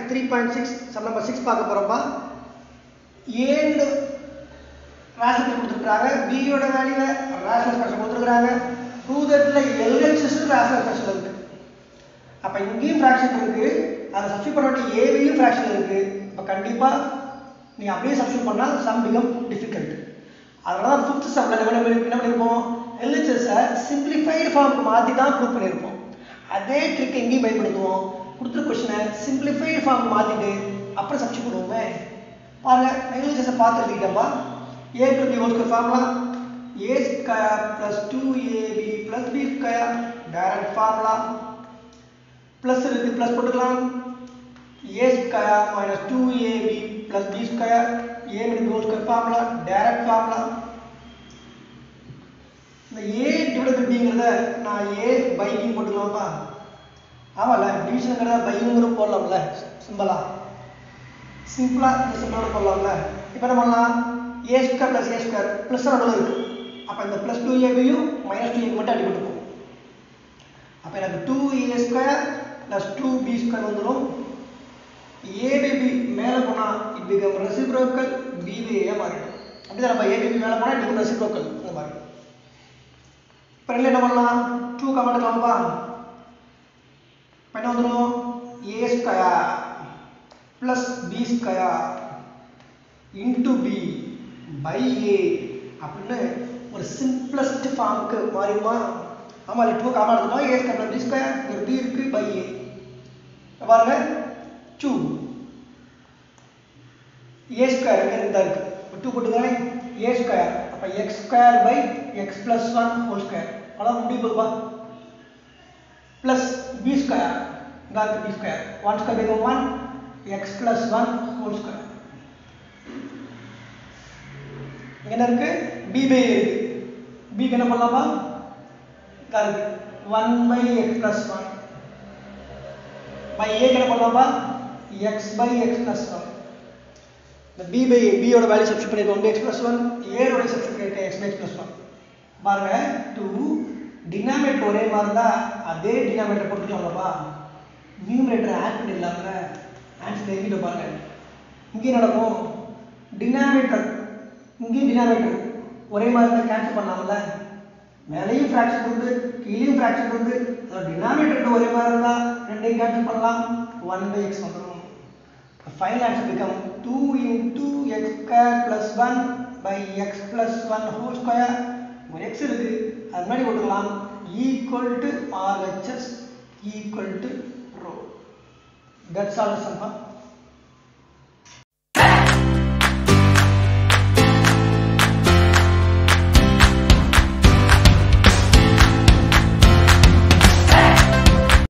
3.6 sum number 6 பார்க்க போறோம்ப்பா. A and rational கொடுத்திருக்காங்க. B யோட வேல்யூவை rational expression கொடுத்திருக்காங்க. prove that LHS rational expression இருக்கு. அப்ப இங்கேயும் fraction இருக்கு. அத சப்ஸ்டிட்யூட் பண்ண வேண்டிய A வையும் fraction இருக்கு. அப்ப கண்டிப்பா நீ அப்படியே சப்ஸ்டிட்யூட் பண்ணா sum become difficult. அதனால தான் 5th sumல என்ன பண்ணிருப்போம்? LHS simplified form மாத்தி தான் ப்ரூவ் பண்ணிருப்போம். அதே ட்ரிக் எங்கேயும் பயன்படுத்துவோம். கொடுத்துற क्वेश्चனை simplified form மாத்திட்டு அப்புறம் சப்ஸ்டிட்யூட் பண்ணுவோமே. பாருங்க LHS பார்த்து எழுதிட்டோம்ப்பா. A to b whole square formula a square plus 2ab plus b square direct formula plus இருக்கு plus போட்டுக்கலாம். a square minus 2ab plus b square a to b whole square formula direct formula. இந்த a divided by b ங்கறத நான் a by b போட்டுக்கலாம்ப்பா. ஆமால டிவிஷன்ங்கறத பைங்கற போடலாம்ல சிம்பிளா இந்த சிம்பிளோட போடலாம்ல. இப்போ என்ன பண்ணலாம்? a square plus a square plus நடுவுல இருக்கு. அப்ப இந்த plus 2ab யும் minus 2ab மட்டும் அடி போட்டுப்போம். அப்ப எனக்கு 2a square plus 2b square வந்துரும். a by b மேல போனா it become reciprocal b by a மாறிடும். அப்படிதான் நம்ம a by b மேல போனா it become reciprocal இந்த மாதிரி. இப்போ என்ன பண்ணலாம்? 2 கமா எடுக்கலாம்ப்பா. என்ன வந்துரும்? a square plus b square into b by a அப்படின்னு ஒரு simplest ஃபார்முக்கு மாறிடுமா? ஆமா 2 காமா எடுத்தோம். a square plus b square இங்க b இருக்கு by a. பாருங்க 2 a square இங்க இருந்தா இருக்கு. 2 போட்டுங்க a square அப்ப x square by x plus 1 whole square அதான் முடியுதுப்பா. plus b square இங்க இருக்கு b square 1 square become 1 x plus 1 whole square. இங்க என்ன இருக்கு? b by a இருக்கு. b க்கு என்ன பண்ணலாமா? இங்க இருக்கு 1 by x plus 1 by a க்கு என்ன பண்ணலாமா? x by x plus 1. இந்த b by a b யோட வேல்யூ சப்ஸ்டிட்யூட் பண்ணிருக்கோம். 1 by x plus 1 a யோட சப்ஸ்டிட்யூட் பண்ணிருக்கோம் x by x plus 1. பாருங்க 2 டினாமினேட்டர் ஒரே மாதிரி இருந்தா அதே டினாமினேட்டர் போட்டுக்கலாம்ப்பா. நியூமரேட்டர் ஆட் பண்ணிடலாம்ல. ஆன்சர் எழுதிட்டு பாருங்க. இங்க நடக்கும் டினாமினேட்டர் இங்க டினாமினேட்டர் ஒரே மாதிரி இருந்தா கேன்சல் பண்ணலாம்ல. மேலையும் ஃபிராக்ஷன் இருக்கு கீழேயும் ஃபிராக்ஷன் இருக்கு. அதோட டினாமினேட்டர் ஒரே மாதிரி இருந்தா ரெண்டையும் கேன்சல் பண்ணலாம். 1 by x வந்துரும். Final answer become 2 into x square plus 1 by x plus 1 whole square. ஒரு x இருக்கு அது முன்னாடி போட்டுக்கலாம் equal to RHS equal to rho. That's all the sum.